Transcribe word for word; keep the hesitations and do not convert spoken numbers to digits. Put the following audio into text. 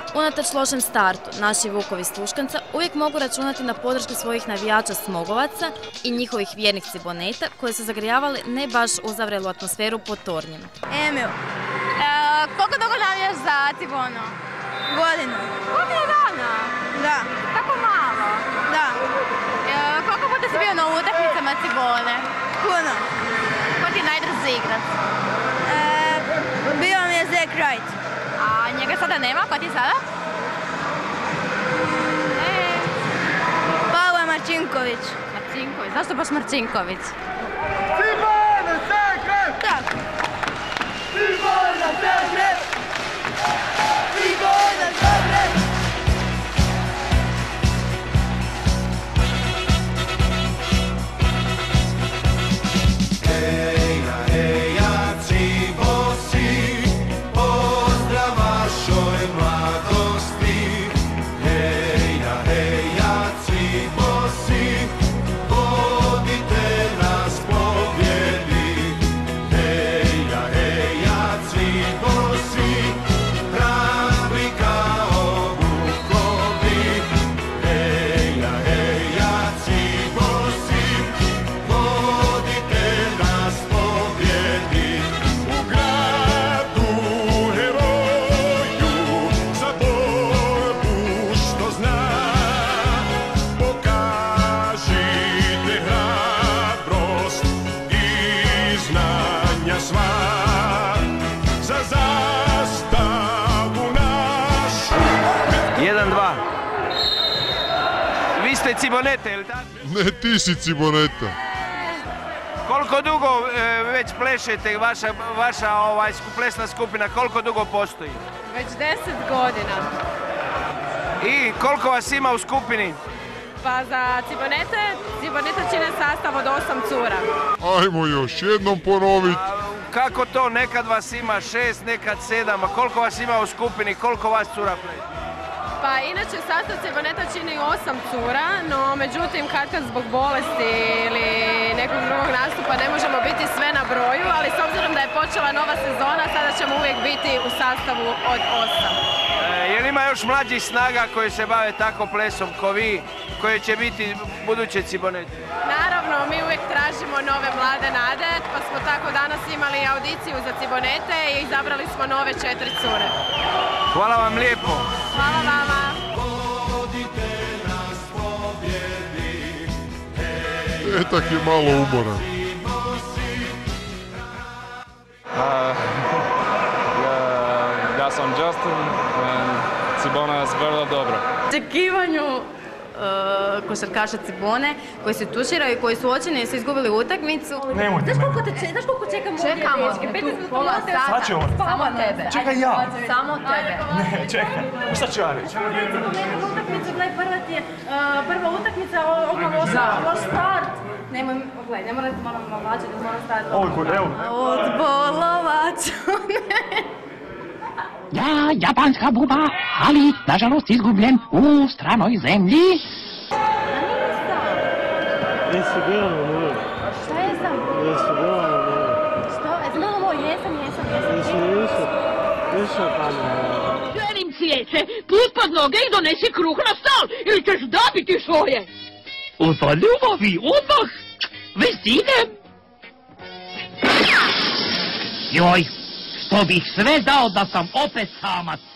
Unatoč lošem startu, naši Vukovi iz Tuškanca uvijek mogu računati na podršku svojih navijača Smogovaca i njihovih vjernih Ciboneta koji su zagrijavali ne baš uzavrelu atmosferu pod tornjem. Emil, e, koliko dugo navijaš za Cibono? Godinu. Godinu dana? Da. Tako malo? Da. E, koliko puta si bio na utakmicama Cibone? Puno. Ko ti je najdraži igrač? E, bio mi je Zek Wright. A njega sada nema? Ko ti je sada? E. Pavle Marčinković. Marčinković? Zašto baš Marčinković? Cibona Zagreb! Tako. Cibona Zagreb! Cibona Zagreb! Heja, heja, Cibosi, pozdrav vašoj mladosti. Heja, heja, Cibosi, vodite nas pobjedi. Heja, heja, Cibosi, hrabri kao vukovi. Heja, heja, Cibosi, vodite nas pobjedi. U gradu heroju za borbu što zna, pokažite hrabrost i znanja sva za zastavu našu. jedan dva. Vi ste Cibonete, ili tako? Ne, ti si Ciboneta. Koliko dugo e, već plešete, vaša, vaša ovaj, plesna skupina, koliko dugo postoji? Već deset godina. I koliko vas ima u skupini? Pa za Cibonete, Cibonete čine sastav od osam cura. Ajmo još jednom ponoviti. A, kako to? Nekad vas ima šest, nekad sedam, a koliko vas ima u skupini, koliko vas cura pleše? Pa inače sastav Ciboneta čini osam cura, no međutim kad kad zbog bolesti ili nekog drugog nastupa ne možemo biti sve na broju, ali s obzirom da je počela nova sezona, sada ćemo uvijek biti u sastavu od osam. E, je li ima još mlađih snaga koji se bave tako plesom ko vi, koji će biti buduće Cibonete? Naravno, mi uvijek tražimo nove mlade nade, pa smo tako danas imali audiciju za Cibonete i izabrali smo nove četiri cure. Hvala vam lijepo. Hvala vama. Etak je malo umoran. Uh, ja, ja sam Justin i Cibona je vrlo dobro. Očekivanju uh, košarkaša Cibone koji se tuširaju i koji su očeni jer su izgubili utakmicu. Nemojte Znaš koliko, te, znaš koliko čekamo Čekamo ovdje, dečki? tu pola sata. Sad će on. Samo tebe. Čekaj ja. Samo tebe. Ne, čekaj. Šta ću ja reći? Gledam utakmicu, gledaj, prva ti je uh, prva utakmica, odmah loš, loš start. Nemoj, gledaj, ne moram, moram navlačiti, moram staviti. Ovo je evo. Odbolovaču. Ja, japanska buba, ali nažalost izgubljen u stranoj zemlji. Jesi bila na moru? Šta jesam? Jesi bila na moru? Što? Jesam bila na moru? Jesam, jesam, jesam. Jesi, jesi. Jesi pa na moru. Želim cvijeće, put pod noge i donesi kruh na stol, ili ćeš dobiti svoje. Ufa ljubavi, odmah, već idem. Joj, što bih sve dao da sam opet samac.